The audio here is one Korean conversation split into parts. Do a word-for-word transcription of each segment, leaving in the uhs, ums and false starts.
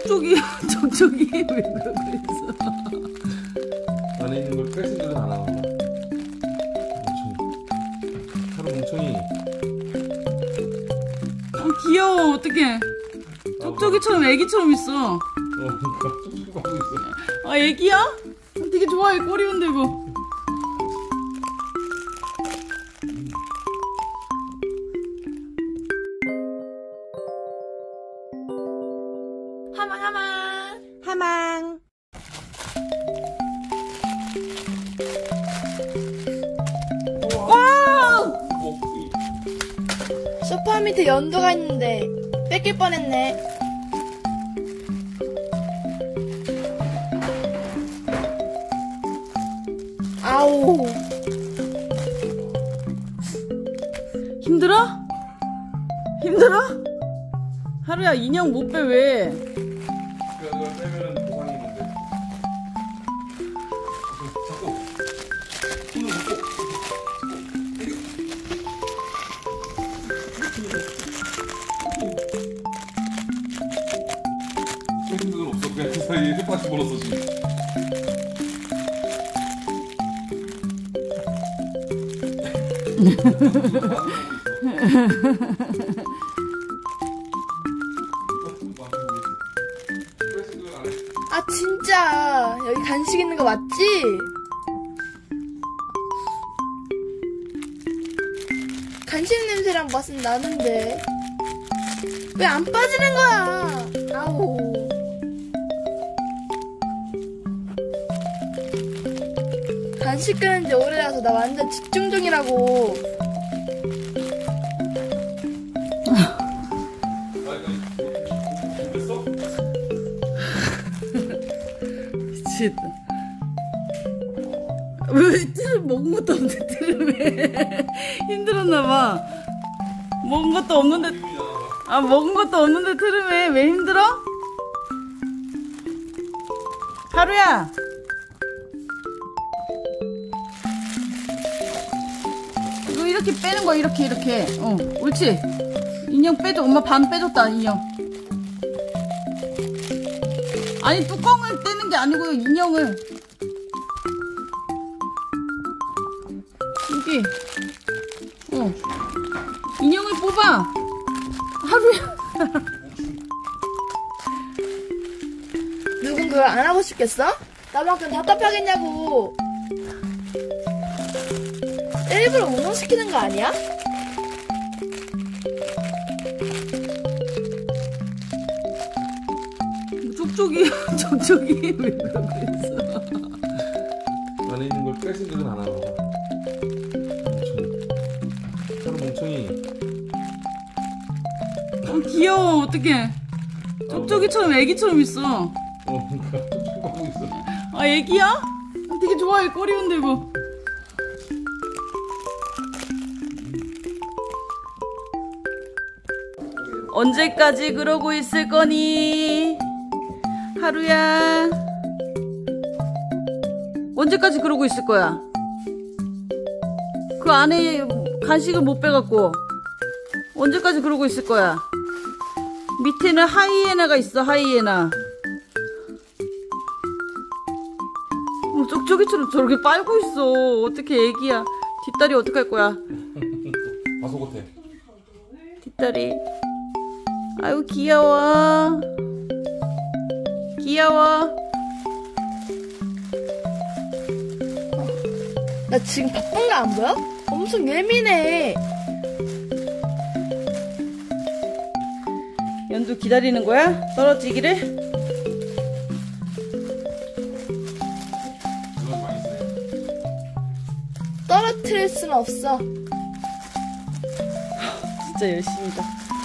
쪽쪽이 쪽쪽이 왜 그러고 있어? 안에 있는 걸 뺄 생각은 안 하나 봐. 멍청이. 하루 멍청이. 어, 귀여워. 어떡해. 쪽쪽이처럼 애기처럼 있어. 어, 그러니까 쪽쪽이 하고 있어. 아, 애기야? 되게 좋아해. 꼬리 흔들고. 하망 하망 하망. 와! 소파 밑에 연두가 있는데 뺏길 뻔했네. 아우. 힘들어? 힘들어? 하루야, 인형 못 빼 왜? 그걸 빼면은 보상이 있는데. 자꾸 손을 묶고. 빼는 건 없어. 그냥 그 사이에 햇밭이 멀었어 지금. 아 진짜 여기 간식 있는 거 맞지? 간식 냄새랑 맛은 나는데 왜 안 빠지는 거야? 아우. 간식 끄는 지 오래라서 나 완전 집중 중이라고. 미치겠다. 왜 트름 먹은 것도 없는데 트름에 힘들었나봐. 먹은 것도 없는데 아 먹은 것도 없는데 트름에 왜 힘들어? 하루야. 이거 이렇게 빼는 거야. 이렇게 이렇게. 어 옳지. 인형 빼줘. 엄마 반 빼줬다 인형. 아니 뚜껑을 떼는 게 아니고요. 인형을. 여기. 어. 인형을 뽑아. 하루야. 누군 그걸 안 하고 싶겠어? 나만큼 답답하겠냐고. 일부러 운동시키는 거 아니야? 쪽쪽이 쪽쪽이 왜 그러고 있어? 안에 있는 걸 뺄 생각은 안 하나 봐. 멍청이. 하루 멍청이. 어, 귀여워. 어떡해. 쪽쪽이처럼 애기처럼 있어. 어, 그러니까 쪽쪽이 하고 있어. 아, 애기야? 되게 좋아해. 꼬리 흔들고. 언제까지 그러고 있을 거니? 하루야. 언제까지 그러고 있을 거야? 그 안에 간식을 못 빼갖고 언제까지 그러고 있을 거야? 밑에는 하이에나가 있어. 하이에나. 어, 쪽쪽이처럼 저렇게 빨고 있어. 어떻게 애기야. 뒷다리 어떡할 거야? 봐서 못해. 뒷다리. 아유 귀여워. 귀여워. 나 지금 바쁜 거 안 보여? 엄청 예민해. 연두 기다리는 거야? 떨어지기를? 그건 많이 쓰네. 떨어뜨릴 수는 없어. 진짜 열심히다.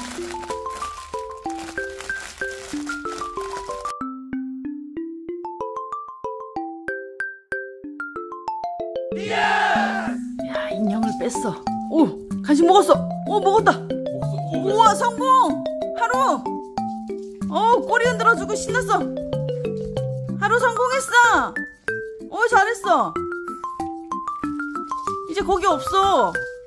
야, 인형을 뺐어. 오, 간식 먹었어. 오, 먹었다. 먹었어? 우와, 성공. 하루. 어, 꼬리 흔들어주고 신났어. 하루 성공했어. 오, 잘했어. 이제 거기 없어.